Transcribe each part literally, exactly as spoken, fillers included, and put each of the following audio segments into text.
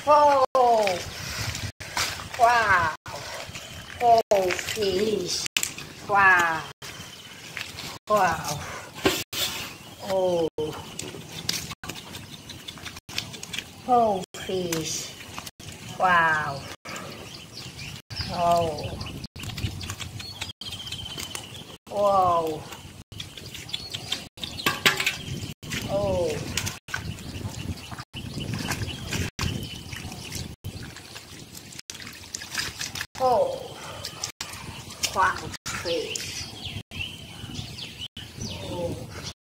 Oh, wow. Oh, fish. Wow. Wow. Oh. Oh, fish. Wow. Oh. Whoa. Oh. Oh. Wow, fish. Oh.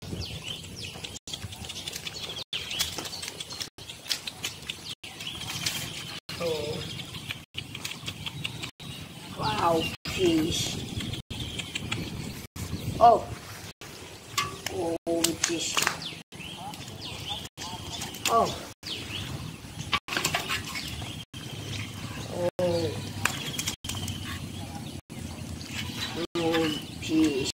Oh. Wow, fish. Oh. Oh, fish. Oh. Oh. Oh, fish.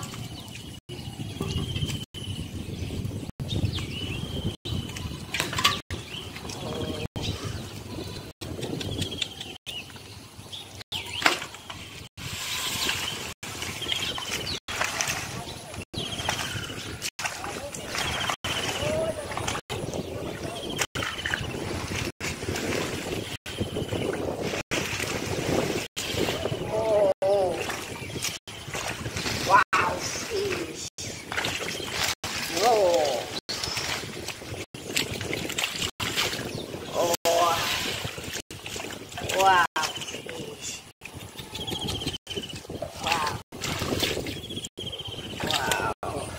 Oh. Wow, fish. Oh. Oh. Wow, fish. Wow. Wow.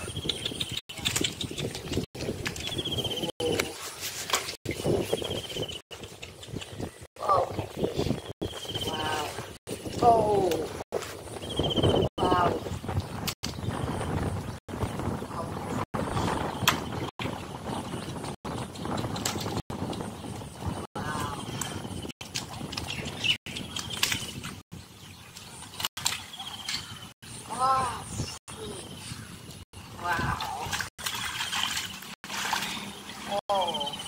Oh, fish. Wow. Oh. Wow. Oh, fish. Wow. Oh.